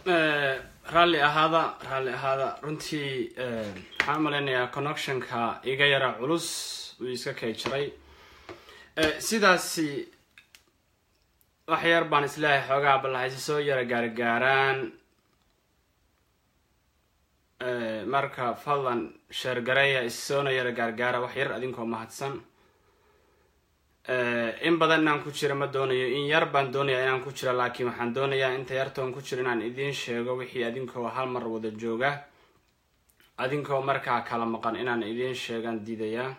rally ahada runtii waxaan maleynayaa connectionka iga yara culus uu iska kayjiray sidaasi wax yar baan islaahay xoogaa balahaysi soo yara gaargaaraan marka fadlan share gareeya isoona yara gaargaara wax yar adinkoo mahadsan in badan inaan ku jira ma doonayo in yar baan doonayaa inaan ku jira laakiin waxaan doonayaa inta yartoon ku jira inaan idiin sheego wixii adinkoo hal mar wada jooga adinkoo markaa kala maqan inaan idiin sheegaan diidayaa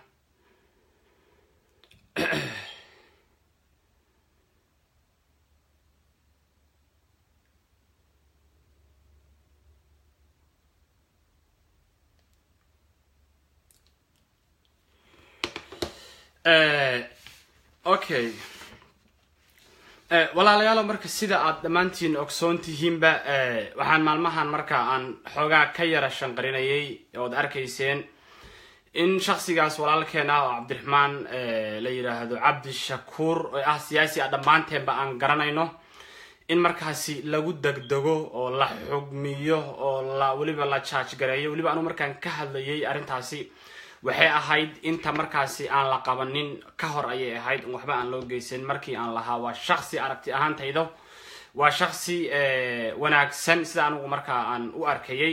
okay walaalayaal marka sida aad dhamaantiin ogsoon tihiinba waxaan maalmahan marka aan xoogaa ka yara shanqarinayay oo aad arkayseen in shakhsigaas walaalkeena oo Cabdiraxmaan la yiraahdo Cabdi Shakuur oo ah siyaasi dhamaanteenba aan garanayno in markaasi lagu degdego oo la xugmiyo oo la waliba la charge gareeyo waliba aanu markaan ka hadlayay arintaasi waxay ahayd inta markaasi aan la qabanin ka hor ayay ahayd waxba aan loo geysan markii aan lahaa waa shakhsi aragti ahaantaydo waa shakhsi wanaagsan sida anigu marka aan u arkayay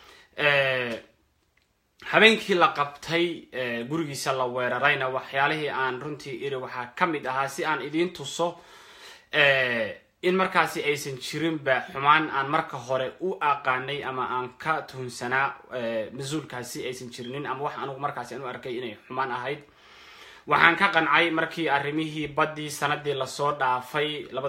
habeenkii la qabtay gurigiisa la weerarayna waxyaalihii aan runtii iri waxa kamid ahaa si aan idiin tuso in markaasi aysan jirin ba xumaan aan marka hore u aqaanay ama aan ka tuhunsanaa masuulkaasi aysan jirinin ama wax anigu markaasi aan u arkay inay xumaan ahayd waxaan ka qancay markii arrimihii badii sanadii la soo dhaafay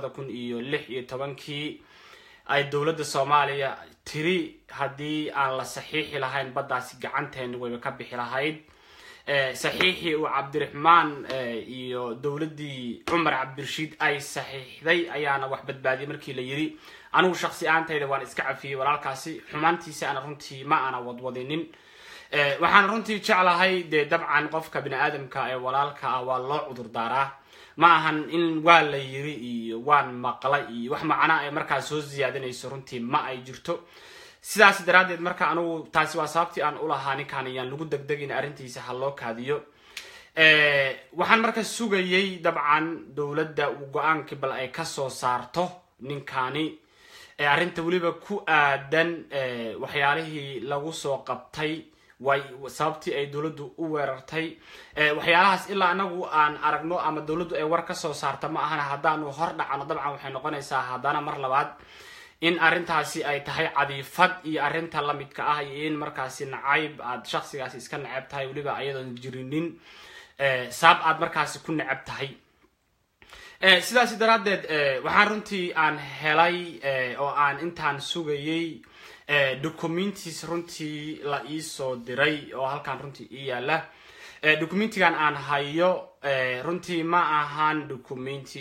2016 ay dawladda Soomaaliya tiri hadii aan la saxiixi lahayn badaasi gacanteena way ka bixi lahayd saxiixi oo Cabdiraxmaan iyo dawladii Umar Cabdirashiid ay saxiixday ayaana wax badbaadiyay markii la yiri anigu shakhsi ahaantayda waan iska cafiyay walaalkaasi xumaantiisa aan runtii ma ana wadwadinin waxaan runtii jeclahay dabcan qofka bini aadamka ee walaalka ah waa loo cudur daaraa ma ahan in waa la yiri iyo waan maqlay iyo wax macna ay markaa soo ziyaadinayso runtii ma ay jirto sidaas daraadeed marka anigu taasi waa sababtii aan u lahaa ninkan ayaan lagu degdegin arintiisa hal loo kaadiyo waxaan marka sugayay dabcan dawladda uu go'aankii bal ay ka soo saarto ninkani arinta waliba ku aadan waxyaalihii lagu soo qabtay way sababtii ay dawladdu u weerartay waxyaalahaas ilaa anagu aan aragno ama dawladdu ay war ka soo saarto ma ahana hadaanu hor dhacano dabcan waxay noqonaysaa hadana mar labaad in arintaasi ay tahay cadiifad iyo arinta la midka ah in markaasi nacayb aad shakhsigaasi iska nacab tahay waliba ayadoon jirinin saab aad markaasi ku nacab tahay sidaas daraadeed waxaan runtii aan helay oo aan intaan sugayay documents runtii la ii soo diray oo halkaan runtii ii yaala documentigan aan hayo runtii ma ahan documenti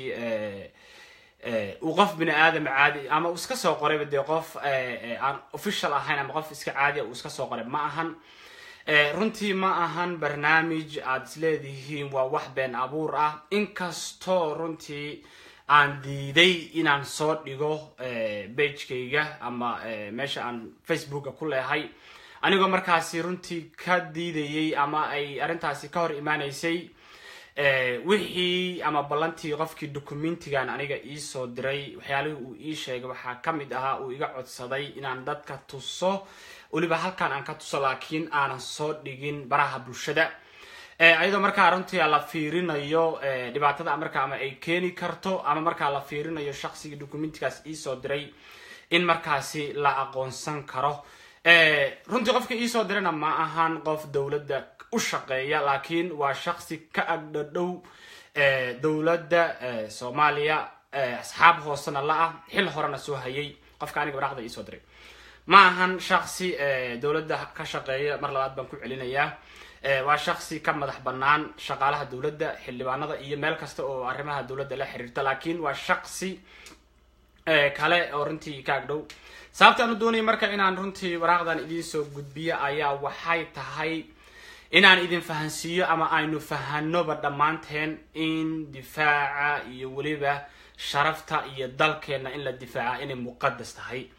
وقف بني آدم عادي أما وسكسو قريب دي قف عن official أهين أما قف إسك عادي وسكسو قريب ما أهن runtii ma ahan barnaamij aad isleedihiin waa wax been abuur ah inkastoo runtii aan diiday inaan soo dhigo page-kayga ama meesha aan Facebook ku leeyahay anigoo markaasi runtii ka diidayay ama ay arintaasi ka hor imaanaysay wixii ama ballantii qofkii documentigan aniga ii soo diray waxyaalihii uu ii sheegay waxa kamid ahaa uu iga codsaday inaan dadka tuso waliba halkaan aan ka tuso laakiin aanan soo dhigin baraha bulshada ayadoo markaa runtii la fiirinayo dhibaatada markaa ama ay keeni karto ama markaa la fiirinayo shakhsiga documentigaas ii soo diray in markaasi la aqoonsan karo runtii qofka ii soo dirana ma ahan qof dawladda u shaqeeya laakiin waa shakhsi ka agdhow dawladda Soomaaliya asxaab hoosana la ah xil horena soo hayay qofka aniga waraaqda ii soo diray ما هن شخصي دولة كشقية مر لبعض بنكون علينا وشخصي كم مدح بنان شغالها دولة حلوانة إيه ملك استو عرمها دولة لا حريرة لكن وشخصي كله أورنتي كعدو سبت أنو دوني مركا إن عن رنتي ورقدان إديسو جدبية أيا وحي تهاي إن عن إدين فهنسية أما أينو فهنو بدمانتهن إن دفاع يوليبه شرفتا يدلكنا إن الدفاع إن مقدس تهاي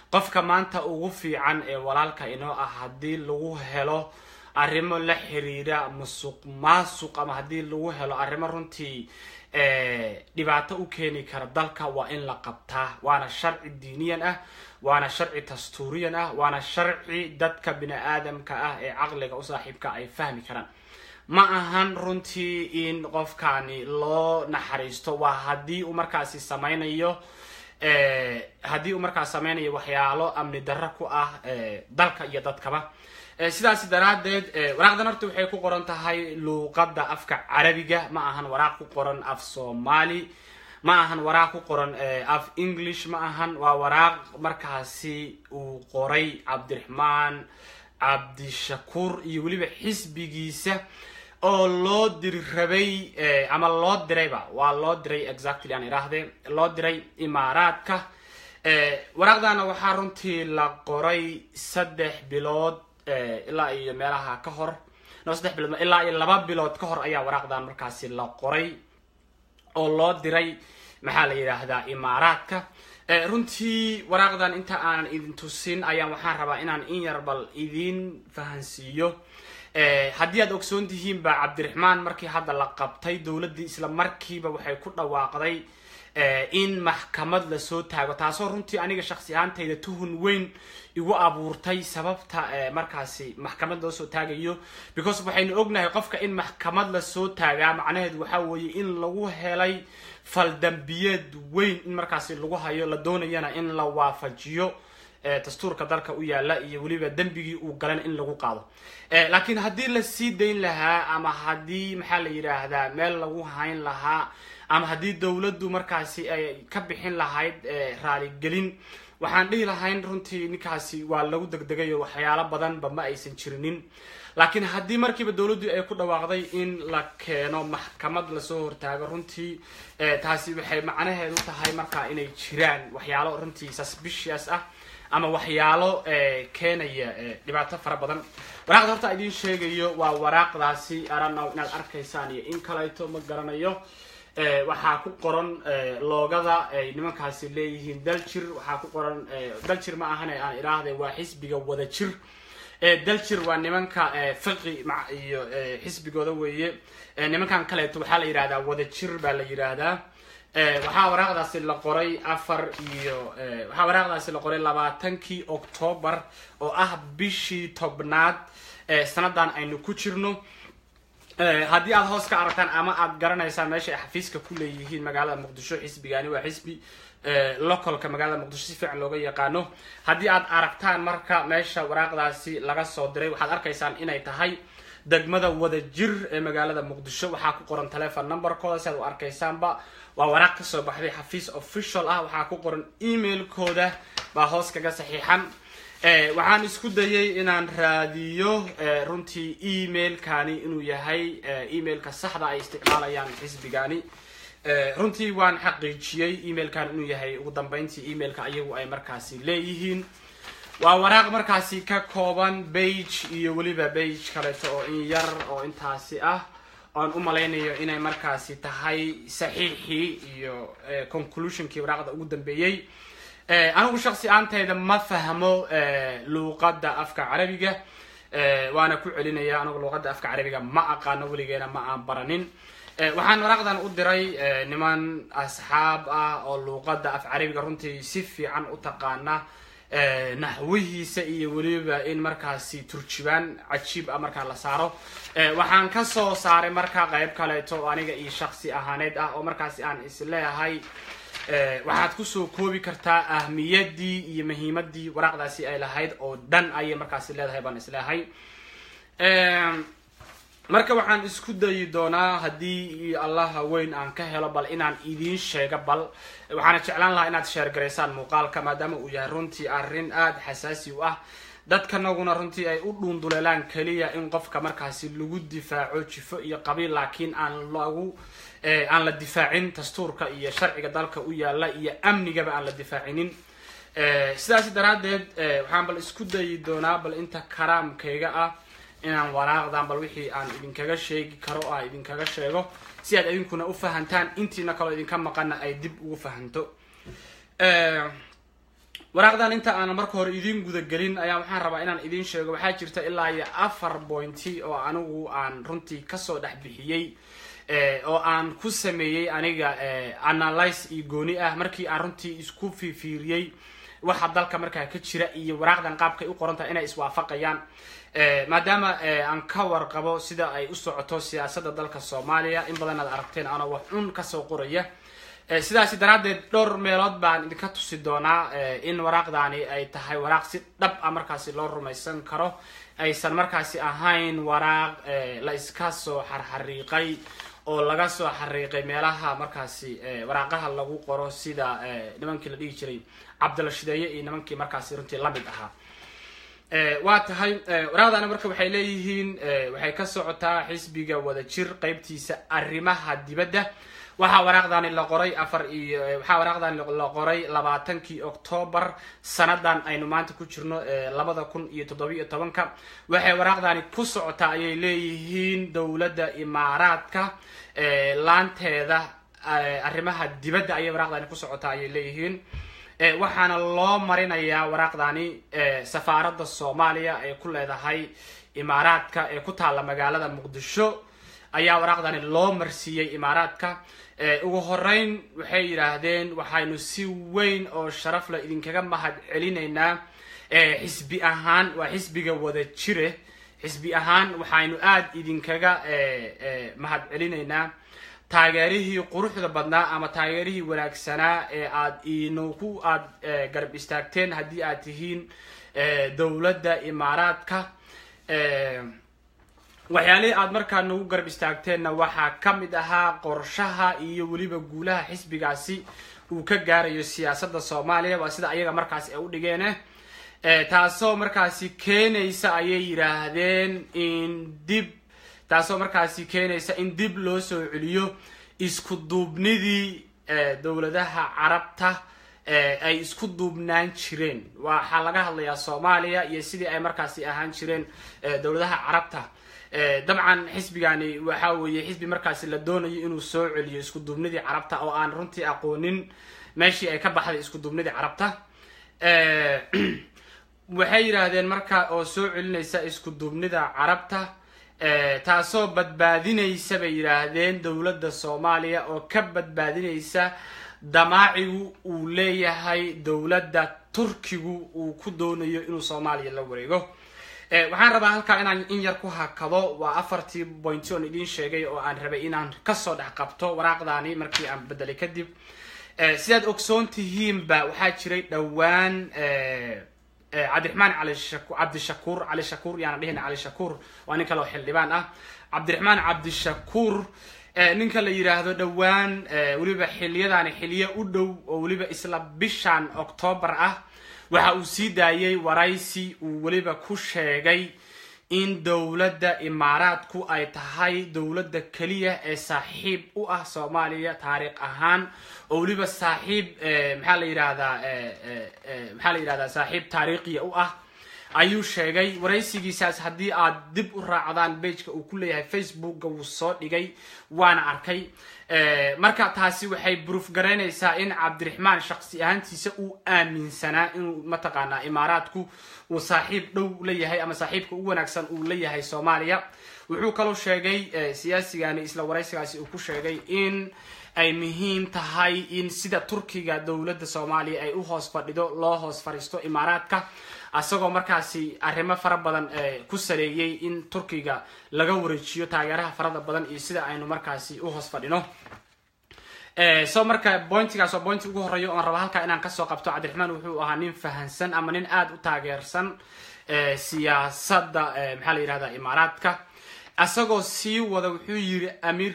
qofka maanta ugu fiican ee walaalka inoo ah hadii lagu helo arrimo la xiriira musuq ama hadii lagu helo arrimo runtii dhibaato u keeni kara dalka waa in la qabtaa waana sharci diiniyan ah waana sharci dastuuriyan ah waana sharci dadka bini aadamka ah ee aqliga u saaxiibka ay fahmi karaan ma ahan runtii in qofkani loo naxariisto waa hadii uu markaasi samaynayo waxyaalo amni darro ku ah dalka iyo dadkaba sidaas daraadeed waraaqdan horta waxay ku qoran tahay luqadda afka carabiga ma ahan waraaq ku qoran af Soomaali ma ahan waraaq ku qoran af English ma ahan waa waraaq markaasi uu qoray Cabdiraxmaan Cabdishakuur iyo waliba xisbigiisa oo loo diribay ama loo dirayba waa loo diray exactly aan iraahday loo diray Imaaraadka waraaqdana waxaa runtii la qoray 3 bilood ilaa iyo meelaha ka hor 3 bilood ilaa iyo 2 bilood ka hor ayaa waraaqdan markaasi la qoray oo loo diray maxaa la yiraahdaa Imaaraadka runtii waraaqdan inta aan idin tusin ayaan waxaan rabaa inaan in yar bal idin fahansiiyo haddii aad ogsoon tihiin ba Cabdiraxmaan markii hadda la qabtay dawladda isla markiiba waxay ku dhawaaqday in maxkamad la soo taago taasoo runtii aniga shakhsi ahaantayda tuhun weyn igu abuurtay sababta markaasi maxkamad loo soo taagayo because waxaynu ognahay qofka in maxkamad la soo taagaa macnaheedu waxa weeye in lagu helay fal dambiyeed weyn in markaasi lagu hayo la doonayana in la waafajiyo dastuurka dalka u yaala iyo waliba dambigii uu galan in lagu qaado laakiin hadii la sii deyn lahaa ama hadii maxaa la yiraahdaa meel lagu hayn lahaa ama hadii dawladdu markaasi ay ka bixin lahayd raali gelin waxaan dhihi lahayn runtii ninkaasi waa lagu degdegay waxyaalo badan ba ma aysan jirinin laakiin hadii markiiba dawladdu ay ku dhawaaqday in la keeno maxkamad la soo hortaago runtii taasi waxay macnaheedu tahay marka inay jiraan waxyaalo runtii suspicious ah ama waxyaalo keenaya dhibaato fara badan waraaqda horta idin sheegayo waa waraaqdaasi aranaw inaad arkaysaan iyo in kaleeto ma garanayo waxaa ku qoran loogada ay nimankaasi leeyihiin daljir waxaa ku qoran daljir ma ahan aan iraahday waa xisbiga wada jir daljir waa nimanka fiqi iyo xisbigooda weeye nimankan kaleeto waxaa la yiraahdaa wada jir baa la yiraahdaa waxaa waraaqdaasi la qoray 20 October oo ah bishii tobnaad sanadan aynu ku jirno haddii aad hoos ka aragtaan ama aad garanaysaan meesha ay xafiiska ku leeyihiin magaalada Muqdisho xisbigani waa xisbi localka magaalada Muqdisho si fiican looga yaqaano haddii aad aragtaan marka meesha waraaqdaasi laga soo diray waxaad arkaysaan inay tahay degmada wada jir ee magaalada Muqdisho waxaa ku qoran telephone numberkooda si aad u arkaysaanba waa waraaq ka soo baxday xafiis official ah waxaa ku qoran emailkooda baa hoos kaga saxiixan waxaan isku dayay inaan raadiyo runtii emailkani inuu yahay emailka saxda ay isticmaalayaan xisbigani runtii waan xaqiijiyay emailkan inuu yahay ugu dambeyntii emailka ayagu ay markaasi leeyihiin waa waraaq markaasi ka kooban page iyo waliba page kaleeto oo in yar oo intaasi ah aan u malaynayo inay markaasi tahay saxiixii iyo conclusionkii waraaqda ugu dambeeyay anigu shakhsi ahaantayda ma fahmo luqadda afka carabiga waana ku celinaya anigu luqadda afka carabiga ma aqaano weligeena ma aan baranin waxaan waraaqdan u diray niman asxaab ah oo luqadda af carabiga runtii si fiican u taqaana nahwihiisa iyo waliba in markaasi turjubaan cajiib ah marka la saaro waxaan ka soo saaray marka qayb kaleeto aniga iyo shakhsi ahaaneed ah oo markaasi aan isleeyahay waxaad ku soo koobi kartaa ahmiyadii iyo muhiimadii waraaqdaasi ay lahayd oo dhan ay markaasi leedahay baan isleeyahay marka waxaan isku dayi doonaa haddii Allah weyn aan ka helo bal inaan idin sheego bal waxaan jeclaan lahaa inaad share gareysaan muuqaalka maadaama uu yahay runtii arrin aad xasaasi u ah dadkanaguna runtii ay u dhuunduleelaan kaliya in qofka markaasi lagu difaaco jifo iyo qabiil laakiin aan la difaacin dastuurka iyo sharciga dalka u yaala iyo amnigaba aan la difaacinin sidaas daraadeed waxaan bal isku dayi doonaa bal inta karaamkayga ah inaan waraaqdan bal wixii aan idinkaga sheegi karo oo idinkaga sheego si aad idinkuna u fahantaan intiina kale idinka maqana ay dib ugu fahanto waraaqdan inta aan marka hore idin guda gelin ayaa waxaan rabaa inaan idin sheego waxaa jirta ilaa iyo 4 point oo anigu aan runtii kasoo dhex bixiyay oo aan ku sameeyay aniga analyze iyo gooni ah markii aan runtii isku fiiriyay waxa dalka markaa ka jira iyo waraaqdan qaabka ay u qoran tahay inay iswaafaqayaan maadaama aan ka warqabo sida ay u socoto siyaasadda dalka Soomaaliya in badan aad aragteen ana wax un ka soo qoraya sidaas daraadeed dhowr meelood baan idinka tusi doonaa in waraaqdani ay tahay waraaq si dhab ah markaasi loo rumaysan karo aysan markaasi ahayn waraaq la iska soo xarxariiqay oo laga soo xariiqay meelaha markaasi waraaqaha lagu qoro sida nimankii la dhigi jiray Cabdalla Shideeye iyo nimankii markaasi runtii la mid ahaa waa tahay waraaqdana marka waxay leeyihiin waxay ka socotaa xisbiga wadajir qaybtiisa arrimaha dibadda waxa waraaqdani la qoray waxa waraaqdani la qoray 20 October sanadan aynu maanta ku jirno 2017 waxay waraaqdani ku socotaa ayay leeyihiin dawladda Imaaraadka laanteeda arrimaha dibadda ayay waraaqdani ku socotaa ayay leeyihiin waxaana loo marinayaa waraaqdani safaaradda Soomaaliya ee ku leedahay Imaaraadka ee ku taala magaalada Muqdisho ayaa waraaqdani loo marsiiyay Imaaraadka ugu horeyn waxay yiraahdeen waxaynu si weyn oo sharaf leh idinkaga mahad celinaynaa xisbi ahaan waa xisbiga Wadajir xisbi ahaan waxaynu aad idinkaga mahad celinaynaa taageerihii quruxda badnaa ama taageerihii wanaagsanaa ee aad garab istaagteen haddii aad tihiin dawladda Imaaraadka waxyaalihi aad markaa nagu garab istaagteenna waxaa ka mid ahaa qorshaha iyo weliba guulaha xisbigaasi uu ka gaarayo siyaasadda Soomaaliya waa sida ayaga markaas ay u dhigeen taasoo markaasi keenaysa ayay yiraahdeen in dib loo soo celiyo isku duubnidii dawladaha Carabta ay isku duubnaan jireen waxa laga hadlayaa Soomaaliya iyo sidii ay markaasi ahaan jireen dawladaha Carabta dabcan xisbigani waxa weeye xisbi markaasi la doonayo inuu soo celiyo isku duubnidii Carabta oo aan runtii aqoonin meeshii ay ka baxday isku duubnidii Carabta waxay yiraahdeen marka oo soo celinaysa isku duubnida Carabta taasoo badbaadinaysa bay yiraahdeen dawladda Soomaaliya oo ka badbaadinaysa damaacigu uu leeyahay dawladda Turkigu uu ku doonayo inuu Soomaaliya la wareego waxaan rabaa halka inaan in yar ku hakado waa 4 point oo idin sheegay oo aan rabay inaan ka soo dhax qabto waraaqdani markii aan bedelay kadib sidaad ogsoon tihiin ba waxaa jiray dhawaan Cabdiraxmaan Cabdi Shakuur yaana dhihina Cali Shakuur waa nin kale oo xildhibaan ah Cabdiraxmaan Cabdi Shakuur ninka la yiraahdo dhawaan waliba xiliyadani xiliyo u dhow oo waliba isla bishan October ah waxa uu sii daayay waraysi uu waliba ku sheegay in dawladda Imaaraadku ay tahay dawladda kaliya ee saaxiib u ah Soomaaliya taariikh ahaan oo waliba saaxiib maxaa la yiraahdaa saaxiib taariikhi u ah ayuu sheegay waraysigiisaas haddii aad dib u raacdaan page-ka uu ku leeyahay Facebook-ga uu soo dhigay waana arkay marka taasi waxay proof gareynaysaa in Cabdiraxmaan shakhsi ahaantiisa uu aaminsanaa inuu mataqaanaa Imaaraadku uu saaxiib dhow leeyahay ama saaxiibka ugu wanaagsan uu leeyahay Soomaaliya wuxuu kaloo sheegay siyaasigani isla waraysigaasi uu ku sheegay in ay muhiim tahay in sida Turkiga dawladda Soomaaliya ay u hoos fadhido loo hoos fariisto Imaaraadka asagoo markaasi arrimo fara badan ku saleeyay in Turkiga laga wareejiyo taageeraha farada badan iyo sida aynu markaasi u hoos fadhino soo marka pointigaas oo point ugu horeeyo oo raba halka inaan ka soo qabto Cabdiraxmaan wuxuu ahaa nin fahansan ama nin aad u taageersan siyaasadda maxaa la yiraahdaa Imaaraadka asagoo sii wada wuxuu yiri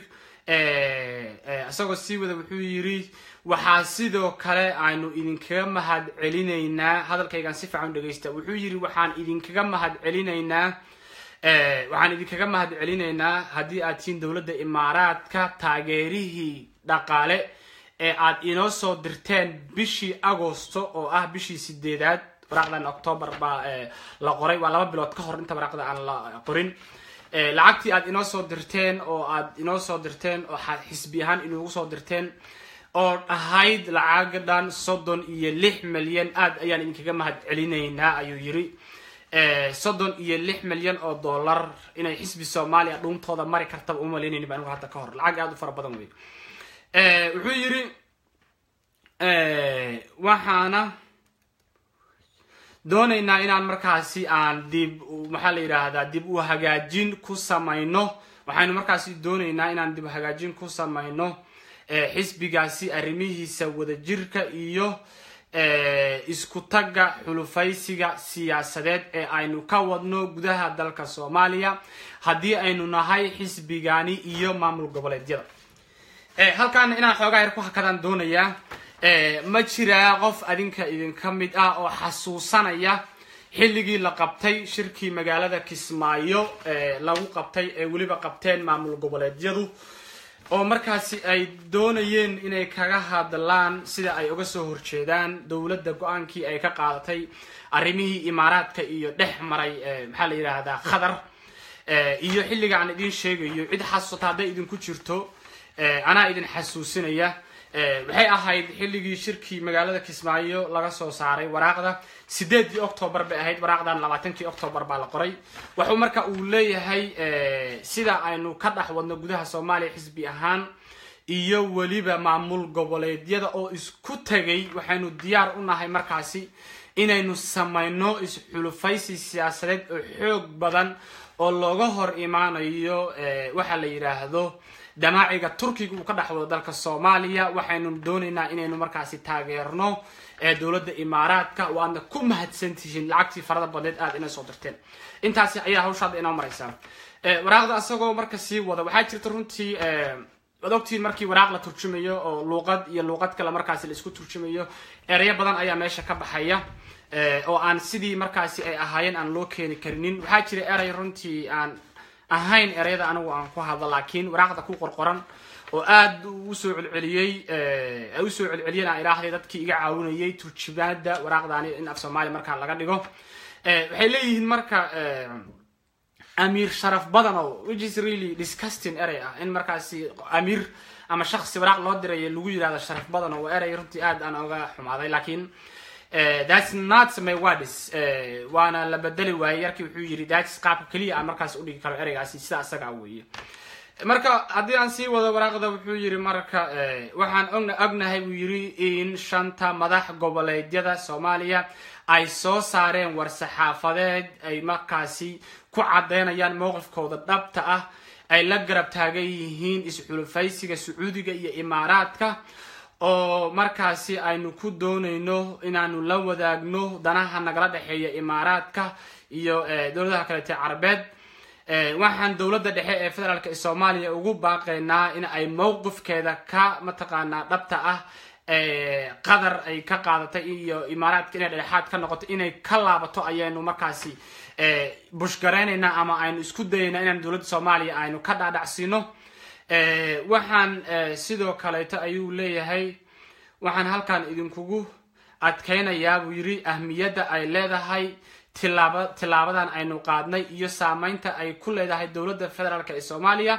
waxaa sidoo kale aynu idinkaga mahad celinaynaa hadalkaygan si fiican u dhageysta wuxuu yiri waxaan idinkaga mahad celinaynaa haddii aad tihiin dawladda Imaaraadka taageerihii dhaqaale ee aad inoo soo dirteen bishii Agoosto oo ah bishii 8aad waraaqdan October baa la qoray waa 2 bilood ka hor inta waraaqda aan la qorin lacagtii aad inoo soo dirteen oo xisbi ahaan inuu soo dirteen oo ahayd lacagadan 36 milyan aad ayaan idinkaga mahad celinaynaa ayuu yiri 36 milyan oo dollar inay xisbi Soomaaliya dhuuntooda mari kartaba uma leeyahay baan hadda ka hor lacag aad u fara badan weey wuxuu yiri waxaana doonaynaa inaan markaasi aan dib waxa la yiraahdaa dib u hagaajin ku sameeyno waxaanu markaasi doonaynaa inaan dib u hagaajin ku sameeyno xisbigaasi arrimihiisa wada jirka iyo isku tagga xulufaysiga siyaasadeed ee aynu ka wadno gudaha dalka Soomaaliya hadii aynu nahay xisbigani iyo maamul goboleedyada halkaan inaan xoogaa yar ku hakadaan doonayaa ma jira qof adinka idin kamid ah oo xasuusanaya xilligii la qabtay shirkii magaalada Kismaayo lagu qabtay ee waliba qabteen maamul goboleedyadu oo markaasi ay doonayeen inay kaga hadlaan sida ay uga soo horjeedaan dawladda go'aankii ay ka qaadatay arrimihii imaaraadka iyo dhexmaray maxaa la yiraahdaa khadar iyo xilliga aan idin sheegayo cid xasuusta haday idin ku jirto ana idin xasuusinaya waxay ahayd xilligii shirkii magaalada Kismaayo laga soo saaray waraaqda 8 October bay ahayd waraaqdan 20 October baa la qoray wuxuu marka uu leeyahay sida aynu ka dhaxwadno gudaha Soomaaliya xisbi ahaan iyo waliba maamul goboleedyada oo isku tagay waxaanu diyaar u nahay markaasi inaynu sameeyno isxulufaysi siyaasadeed oo xoog badan oo looga hor imaanayo waxa la yiraahdo damaaciga Turkiga uu ka dhaxwado dalka Soomaaliya waxaanu doonaynaa inaynu markaasi taageerno dawladda Imaaraadka waana ku mahadsantihiin lacagtii farada badeed aad inay soo dirteen intaasi ayaa hawshaada inoo maraysaa waraaqda asagoo marka sii wada waxaa jirta runtii wadogtiin markii waraaq la turjumayo oo luqad iyo luqad kale markaasi la isku turjumayo ereyo badan ayaa meesha ka baxaya oo aan sidii markaasi ay ahaayeen aan loo keeni karinin waxaa jira eray runtii aan ahayn ereyada anigu aan ku hadlo laakiin waraaqda ku qorqoran oo aad u soo celceliyeen ilaahay dadkii iga caawinayay turjumaada waraaqdaani in af Soomaali marka laga dhigo waxay leeyihiin marka amir sharaf badan oo which is really disgusting area in markaasi amir ama shakhsi waraaq loo diray lagu yiraahdo sharaf badan oo erey runtii aad aan uga xumaaday laakiin that's not my words waana la bedeli waayay yarkii wuxuu yiri that's qaabka kaliya aan markaas u dhigi karo ereygaasi sida asaga weeye marka hadii aan sii wado waraaqda wuxuu yiri marka waxaan ognahay uu yiri in shanta madax goboleedyada Soomaaliya ay soo saareen war saxaafadeed ay markaasi ku cadeynayaan mowqifkooda dhabta ah ay la garab taagan yihiin isxulufaysiga Sacuudiga iyo Imaaraadka oo markaasi aynu ku doonayno inaanu la wadaagno danaha nagala dhaxeeya Imaaraadka iyo dawladaha kale ee Carabeed waxaan dawladda dhexe ee federaalka ee Soomaaliya ugu baaqaynaa in ay mowqifkeeda ka mataqaana dhabta ah qadar ay ka qaadatay iyo Imaaraadka inay dhexaad ka noqoto inay ka laabato ayaynu markaasi bushgareynayna ama aynu isku dayaynaa inaan dawladda Soomaaliya aynu ka dhaadhacsiino waxaan sidoo kale ayuu leeyahay waxaan halkaan idinkugu adkeynayaa buu yiri ahmiyada ay leedahay tilaabadan aynu qaadnay iyo saameynta ay ku leedahay dawladda federaalka ee Soomaaliya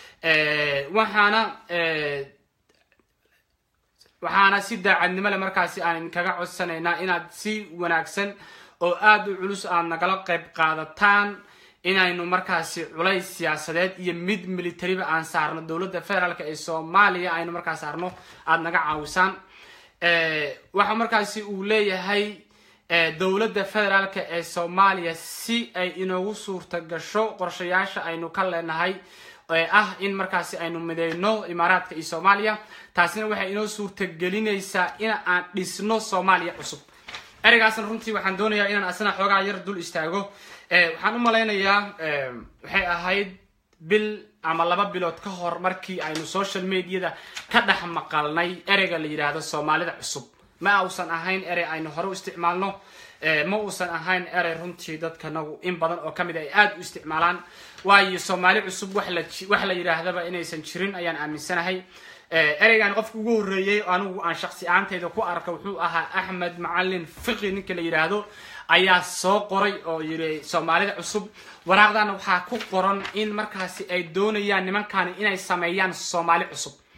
waxaana si daacadnimo leh markaasi aan kaga codsanaynaa inaad si wanaagsan oo aad u culus aan nagala qayb qaadataan inaynu markaasi culays siyaasadeed iyo mid military ba aan saarno dawladda federaalka ee Soomaaliya aynu markaas saarno aad naga caawisaan waxa markaasi uu leeyahay dawladda federaalka ee Soomaaliya si ay inoogu suurta gasho qorshayaasha aynu ka leenahay ah in markaasi aynu mideyno Imaaraadka iyo Soomaaliya taasina waxay inoo suurta gelinaysaa in aan dhisno Soomaaliya cusub ereygaasna runtii waxaan doonayaa inaan asna xoogaa yar dul istaago waxaan u maleynayaa waxay ahayd bil ama 2 bilood ka hor markii aynu social media ka dhax maqalnay ereyga la yiraahdo Soomaalida cusub ma uusan ahayn erey aynu hore u isticmaalno ma uusan ahayn erey runtii dadkanagu in badan oo kamid ay aad u isticmaalaan waayo Soomaali cusub wax la yiraahdaba inaysan jirin ayaan aaminsanahay ereygan qofku ugu horeeyay anigu aan shakhsi ahaantayda ku arko wuxuu ahaa Axmed Macallin Fiqi ninka la yiraahdo ayaa soo qoray oo yiri Soomaalida cusub waraaqdan waxa ku qoran in markaasi ay doonayaan nimankan inay sameeyaan Soomaali cusub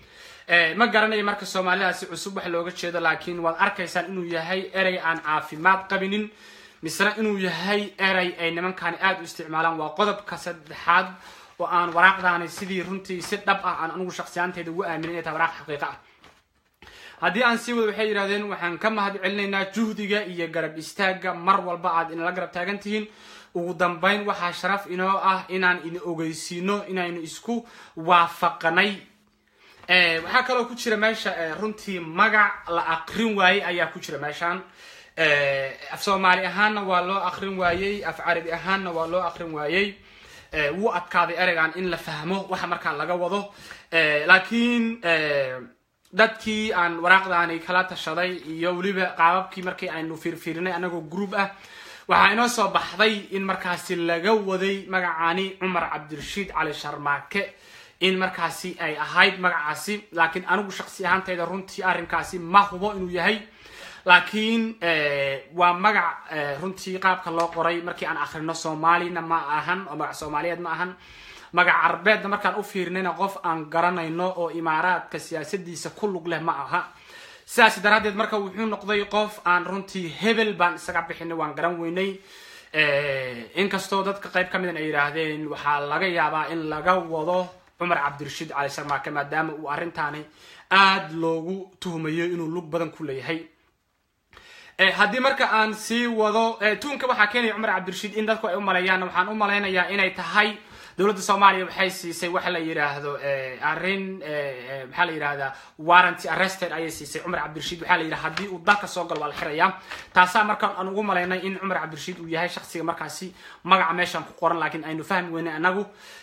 ما قرني مركز سوماليا سي عصوب wax looga jeedo laakiin waad arkaysaan inuu yahay eray aan caafimaad qabinin misra inuu yahay eray ay nimankan aad u isticmaalaan waa qodobka saddexaad oo aan waraaqdaani sidii runtii si dhab ah aan anigu shakhsiyaanteeda ugu aaminay inay tahay waraaq xaqiiqo ah haddii aan sii wado waxay yiraahdeen waxaan ka mahad celinaynaa juhdiga iyo garab istaaga mar walba aad in la garab taagan tihiin ugu dambeyn waxa sharaf inoo ah inaan in ogeysiino inaynu isku waafaqnay waxa kale oo ku jira meesha runtii magac la aqrin waayay ayaa ku jira meeshan af Soomaali ahaana waa loo aqrin waayay af Carabi ahaana waa loo aqrin waayay wuu adkaaday eraygan in la fahmo waxa markaa laga wado laakiin dadkii aan waraaqdaani kala tashaday iyo waliba qaababkii markii aynu fiirfiirinay anagoo group ah waxa inoo soo baxday in markaasi laga waday magacaani Umar Cabdirashiid Cali Sharmaake in markaasi ay ahayd magacaasi laakiin anigu shakhsi ahaantayda runtii arrinkaasi ma hubo inuu yahay laakiin waa magac runtii qaabka loo qoray markii aan akhrino Soomaalina ma ahan oo magac Soomaaliyeed ma ahan magac Carbeed markaan u fiirinayna qof aan garanayno oo imaaraadka siyaasadiisa ku lug leh ma aha sidaas daraadeed marka wuxuu noqday qof aan runtii hebel baan isaga bixinay waan garan weynay inkastoo dadka qayb ka mid ah ay yiraahdeen waxa laga yaabaa in laga wado Umar Cabdirashiid Cali Sharmaake maadaama uu arrintaani aad loogu tuhmayo inuu lug badan ku leeyahay haddii marka aan sii wado tuunka waxa keenay Umar Cabdirashiid in dadku ay u maleeyaan waxaan u maleynayaa inay tahay dawladda Soomaaliya waxay siisay wax la yiraahdo arrin waxa la yiraahdaa warrant arrested ayay siisay Umar Cabdirashiid waxa la yiraahdaa hadii uu dalka soo gal waa la xirayaa taasa markaan aan ugu maleynay in Umar Cabdirashiid uu yahay shakhsiga markaasi magaca meeshan ku qoran laakiin aynu fahmi weynay anagu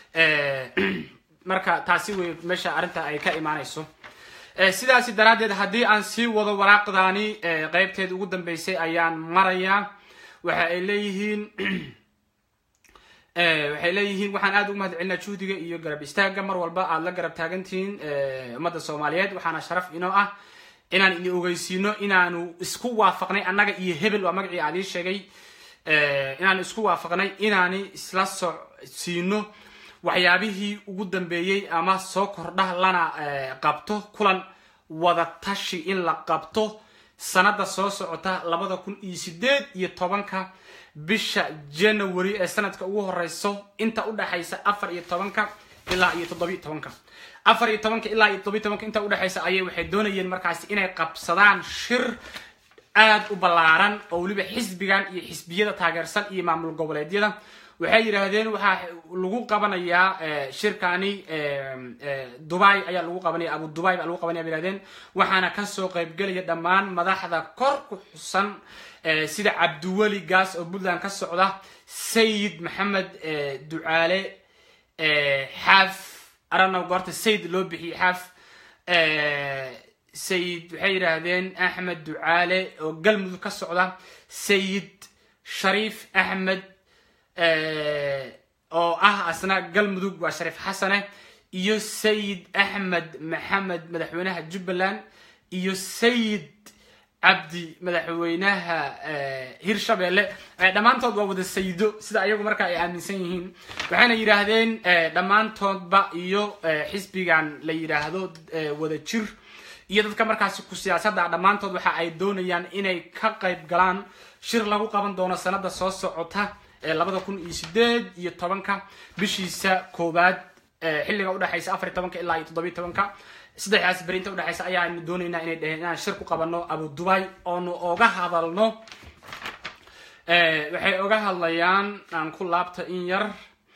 marka taasi way meesha arinta ay ka imaanayso sidaas daraadeed hadii aan sii wado waraaqdaani qaybteed ugu dambeysay ayaan maraya waxa ay leeyihiin waxaan aad ugu mahad celinaa juhdiga iyo garab istaaga mar walba aad la garab taagantiin ummadda Soomaaliyeed waxaana sharaf inoo ah inaan in ogeysiino inaanu isku waafaqnay annaga iyo hebel waa magacii aad ii sheegay inaan isku waafaqnay inaani isla siino waxyaabihii ugu dambeeyay ama soo kordha lana qabto kulan wada tashi in la qabto sanada soo socota 2018 bisha January ee sanadka ugu horeyso inta u dhaxaysa 14 ilaa 17 14 ilaa 17 inta u dhaxaysa ayay waxay doonayeen markaas inay qabsadaan shir aad u ballaaran oo waliba xisbigan iyo xisbiyada taageersan iyo maamul goboleedyada waxay yiraahdeen waxa lagu qabanayaa shirkani Dubai ayaa lagu qabanayaa Abu Dubai baa lagu qabanayaa yiraahdeen waxaana ka soo qayb galaya dhamaan madaxda kor ku xusan sida Abduwali Gaas oo Puntland ka socda Sayid Maxamed Ducaale Xaf arana goorta Sayid loo bixiyay Xaf Sayid waxay yiraahdeen Ahmed Ducaale oo galmudug ka socda Sayid Sharif Ahmed oo asna galmudug waa Sharif Xasane iyo Sayid Ahmed Maxamed madaxweynaha Jubbaland iyo Sayid Abdi madaxweynaha Hirshabelle dhamaantood waa wada sayido sida ayagu marka ay aaminsan yihiin waxaana yiraahdeen dhamaantoodba iyo xisbigan la yiraahdo wada jir iyo dadka markaas ku siyaasadda dhamaantood waxa ay doonayaan inay ka qayb galaan shir lagu qaban doono sanada soo socota 2018 bishiisa koobaad xilliga u dhaxaysa 14 ilaa 17 saddexdaas berinta u dhaxaysa ayaan doonaynaa inay dhahaan shir ku qabano Abu Dubai oo ooga hadalno waxay oga hadlayaan aan ku laabta in yar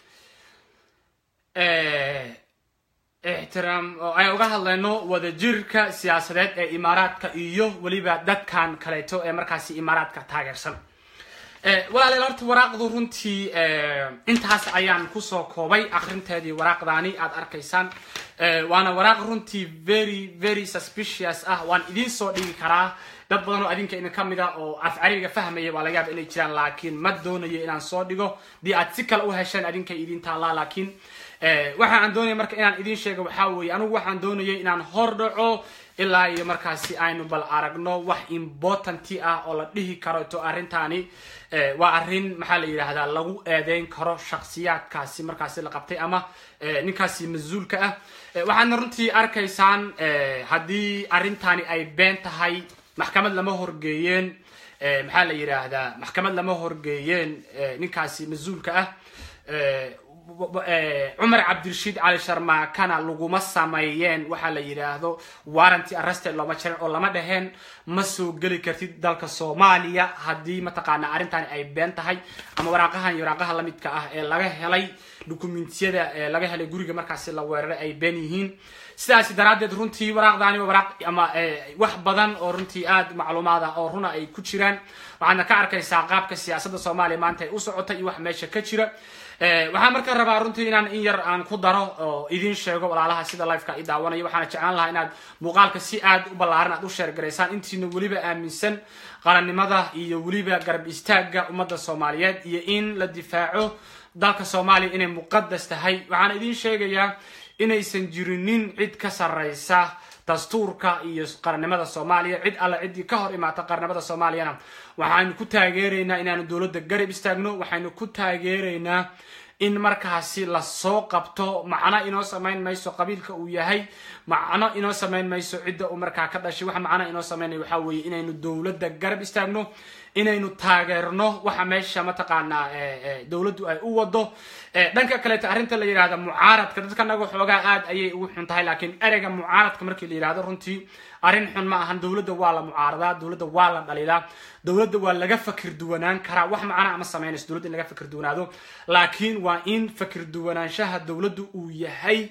احترام ay uga hadlayno wada jirka siyaasadeed ee imaaraadka iyo waliba dadkan kaleeto ee markaasi imaaraadka taageersan walaalayaal horta waraaqdu runtii intaas ayaan ku soo koobay akhrinteedii waraaqdaani aad arkaysaan waana waraaq runtii very suspicious ah waan idin soo dhigi karaa dad badan oo adinka idin kamid ah oo af carabiga fahmaya waa laga yaabaa inay jiraan laakiin ma doonayo inaan soo dhigo dii aad si kale u heshaan adinka idin taala laakiin waxa aan doonayay marka inaan idin sheego waxa weeye anigu waxaan doonayay inaan hor dhaco ilaa iyo markaasi aynu bal aragno wax important ah oo la dhihi karo to arintani waa arin maxaa la yiraahdaa lagu eedeyn karo shakhsiyaadkaasi markaasi la qabtay ama ninkaasi mas'uulka ah waxaan runtii arkaysaan hadii arintani ay been tahay maxkamad lama horgeeyeen maxaa la yiraahdaa maxkamad lama horgeeyeen ninkaasi mas'uulka ah عمر عبد الرشيد علي شرما كان لغوما ساميين waxa la yiraahdo warranty arrest lama jirin oo lama dhahen ma soo gali kartid dalka Soomaaliya hadii ma taqaana arintan ay been tahay ama waraaqaha la midka ah ee laga helay dokumentiyada laga helay guriga markaas la weeraray ay been yihiin sidaas daraadeed runtii waraaqdaani waraaq ama wax badan oo runtii aad macluumaad ah oo runa ay ku jiraan waxaana ka arkaysaa qaabka siyaasadda Soomaaliya maanta ay u socotay iyo wax meesha ka jira waxaan markaa rabaa runtii inaan in yar aan ku daro oo idin sheego walaalaha sida live-ka ay daawanayo waxaan jeclaan lahaa inaad muuqaalka si aad u ballaaran aad u share gareysaan intiina waliba aaminsan qarannimada iyo waliba garab istaaga ummadda Soomaaliyeed iyo in la difaaco dalka Soomaaliya inay muqaddas tahay waxaan idin sheegayaa inaysan jirinin cid ka sarreysa dastuurka iyo qarannimada Soomaaliya cid alla cid ka hor imaata qarannimada Soomaaliyana waxaan ku taageereynaa inaanu dawladda garab istaagno waxaan ku taageereynaa in markaasi la soo qabto macna inoo sameyn mayso qabiilka uu yahay macna inoo sameyn mayso cidda uu markaa ka dhashay waxa macna inoo sameynay waxa weeye inaynu dawladda garab istaagno inaynu taageerno waxa meesha ma taqaana dawladdu ay u wado dhanka kale arinta la yiraahdo mucaaradka dadka naga xoogaa aad ayay ugu xun tahay laakiin ereyga mucaaradka markii la yiraahdo runtii arin xun ma ahan dawladda waa la mucaarada dawladda waa la dhaliilaa dawladda waa laga fakir duwanaan karaa wax macna ama sameynayso dawladda in laga fakir duwanaado laakiin waa in fakir duwanaanshaha dawladdu uu yahay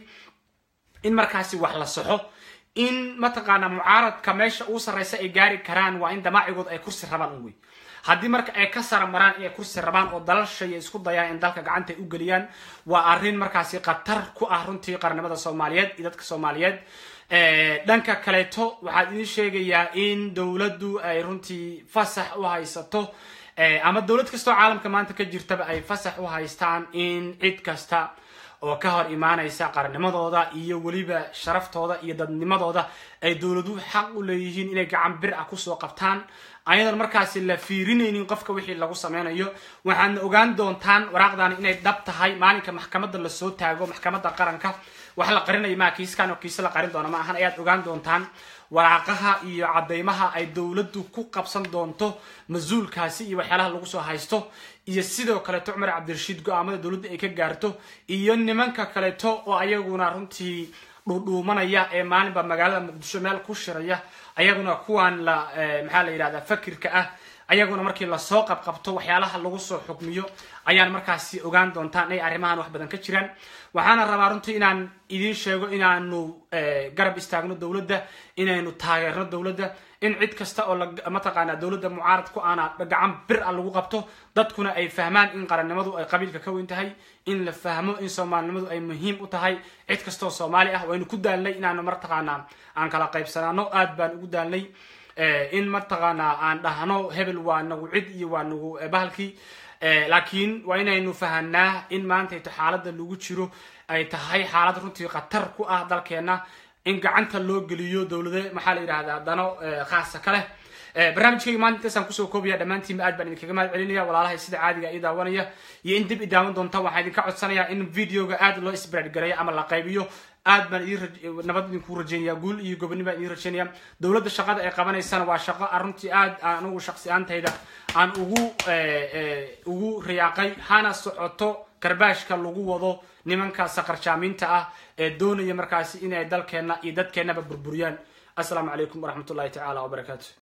in markaasi wax la saxo in ma taqaana mucaaradka meesha uu sareysa ay gaari karaan waa in damaacigood ay kursi rabaan u weey hadii marka ay ka saramaraan ay kursi rabaan oo dalal shay isku dayaan in dalka gacanta u galiyaan waa arin markaasi qatar ku ah runtii qarannimada Soomaaliyeed iyo dadka Soomaaliyeed dhanka kaleeto waxaan idin sheegayaa in dawladdu ay runtii fasax u haysato ama dawlad kasta oo caalamka maanta ka jirtaba ay fasax u haystaan in cid kasta oo ka hor imaanaysa qarannimadooda iyo waliba sharaftooda iyo dadnimadooda ay dawladuhu xaq u leeyihiin inay gacan bir ah ku soo qabtaan ayadan markaasi la fiirinaynin qofka wixii lagu sameynayo waxaan ogaan doontaan waraaqdan inay dhab tahay maalinka maxkamadda la soo taago maxkamadda qaranka wax la qarinayo ma kiiskan oo kiis la qarin doona ma ahan ayaad ogaan doontaan waraaqaha iyo cadeymaha ay dawladdu ku qabsan doonto mas'uulkaasi iyo waxyaalaha lagu soo haysto iyo sidoo kale Umar Cabdi Rashiid go'aamada dawladda ay ka gaarto iyo nimanka kale oo ayaguna runtii dhuumanaya ee maalinba magaalada Muqdisho meel ku shiraya ayaguna kuwan la maxaa la yiraahdaa fakirka ah ayaguna markii la soo qabqabto waxyaalaha lagu soo xukmiyo ayaan markaasi ogaan doontaan ay arimahan wax badan ka jiraan waxaana rabaa runtii inaan idin sheego inaanu garab istaagno dawladda inaynu taageerno dawladda in cid kasta oo ma taqaana dawladda mucaarad ku aana gacan bir ah lagu qabto dadkuna ay fahmaan in qarannimadu ay qabiilka ka weyn tahay in la fahmo in Soomaalinimadu ay muhiim u tahay cid kasta oo Soomaali ah waynu ku daalnay inaanu mar taqaana aan kala qaybsanaano aad baan ugu daalnay in mar taqaana aan dhahno hebel waa nagu cid iyo waa nagu bahalkii laakiin waa inaynu fahanaa in maanta ay xaaladda lagu jiro ay tahay xaalad runtii qatar ku ah dalkeena in gacanta loo geliyo dawladda maxaa la yiraahdaa dano khaas kale barnaamijkayga maanta intaasaan kusoo koobiyaa dhammaantiin aad baan idinkaga mahad celinaya walaalahay sida caadiga ii daawanaya iyo in dib i daawan doonta waxaan idinka codsanayaa in videoga aad loo spread gareeyo ama la qaybiyo aad baan nabad idinku rajeynayaa guul iyo gobonimo idin rajeynayaa dawladda shaqada ay qabanaysana waa shaqo runtii aad anigu shakhsi ahaantayda aan ugu riyaaqay hana socoto karbaashka lagu wado nimanka saqarjaaminta ah ee doonaya markaasi inay dalkeena iyo dadkeenaba burburiyaan. Assalaamu calaykum waraxmatullaahi tacaala wabarakaatuh.